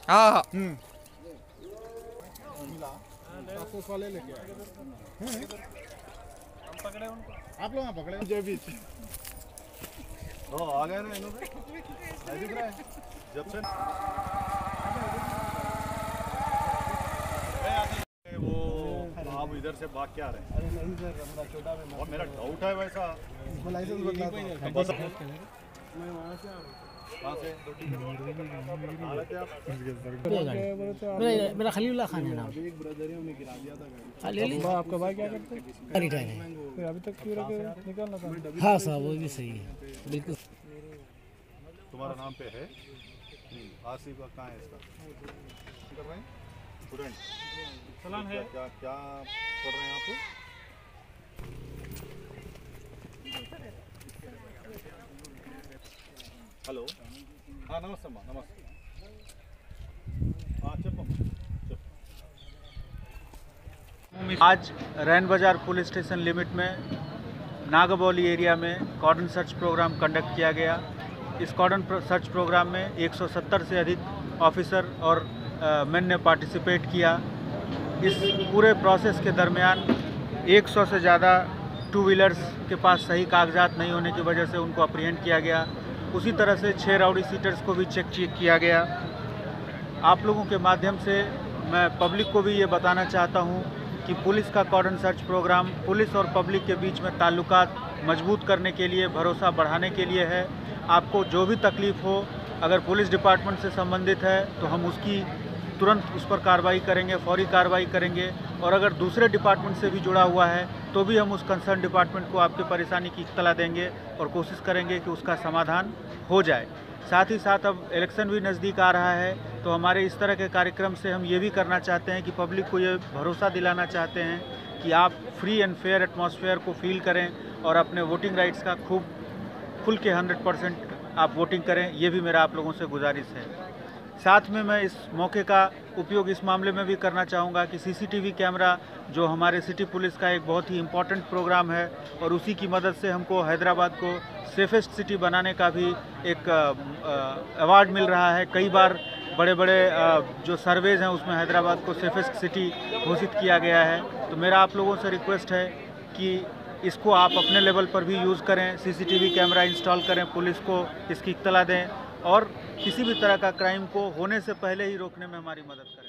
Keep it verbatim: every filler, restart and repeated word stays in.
हाँ हाँ वाले लेके आए हम पकड़े उनको, आप लोग पकड़े जो भी ओ आ गए ना इन्होंने नहीं दिख रहा है जब से वो आप इधर से भाग के आ रहे हैं। अरे नहीं सर हमारा छोटा में और मेरा डाउट है वैसा इसको लाइसेंस बदला मैं वहां से आ रहा हूं कहां से मेरा खलीलुल्लाह खान है नाम। एक ब्रदर है उन्हें गिरा दिया था हाँ ले ली। आपका भाई क्या करते हैं? रिटायर है। अभी तक क्यों रखे निकालना था? हाँ साहब वो भी सही है बिल्कुल। तुम्हारा नाम पे है आसिफ का कहाँ है इसका स्टूडेंट सलाम है क्या क्या कर रहे हैं आप? हेलो हाँ नमस्ते अम्मा नमस्ते हाँ चप्पो आज रैन बाजार पुलिस स्टेशन लिमिट में नागा बौली एरिया में कॉर्डन सर्च प्रोग्राम कंडक्ट किया गया। इस कॉर्डन सर्च प्रोग्राम में एक सौ सत्तर से अधिक ऑफिसर और मैन ने पार्टिसिपेट किया। इस पूरे प्रोसेस के दरमियान सौ से ज़्यादा टू व्हीलर्स के पास सही कागजात नहीं होने की वजह से उनको अप्रीहेंड किया गया। उसी तरह से छः राउडी सीटर्स को भी चेक चेक किया गया। आप लोगों के माध्यम से मैं पब्लिक को भी ये बताना चाहता हूँ कि पुलिस का कॉर्डन सर्च प्रोग्राम पुलिस और पब्लिक के बीच में ताल्लुकात मजबूत करने के लिए, भरोसा बढ़ाने के लिए है। आपको जो भी तकलीफ़ हो, अगर पुलिस डिपार्टमेंट से संबंधित है तो हम उसकी तुरंत उस पर कार्रवाई करेंगे, फौरी कार्रवाई करेंगे। और अगर दूसरे डिपार्टमेंट से भी जुड़ा हुआ है तो भी हम उस कंसर्न डिपार्टमेंट को आपकी परेशानी की इत्तला देंगे और कोशिश करेंगे कि उसका समाधान हो जाए। साथ ही साथ अब इलेक्शन भी नज़दीक आ रहा है तो हमारे इस तरह के कार्यक्रम से हम ये भी करना चाहते हैं कि पब्लिक को ये भरोसा दिलाना चाहते हैं कि आप फ्री एंड फेयर एटमॉस्फेयर को फील करें और अपने वोटिंग राइट्स का खूब खुल के हंड्रेड परसेंट आप वोटिंग करें। ये भी मेरा आप लोगों से गुजारिश है। साथ में मैं इस मौके का उपयोग इस मामले में भी करना चाहूँगा कि सीसीटीवी कैमरा जो हमारे सिटी पुलिस का एक बहुत ही इम्पॉर्टेंट प्रोग्राम है और उसी की मदद से हमको हैदराबाद को सेफेस्ट सिटी बनाने का भी एक अवार्ड मिल रहा है। कई बार बड़े बड़े जो सर्वेज हैं उसमें हैदराबाद को सेफेस्ट सिटी घोषित किया गया है। तो मेरा आप लोगों से रिक्वेस्ट है कि इसको आप अपने लेवल पर भी यूज़ करें, सीसीटीवी कैमरा इंस्टॉल करें, पुलिस को इसकी इत्तला दें और किसी भी तरह का क्राइम को होने से पहले ही रोकने में हमारी मदद करें।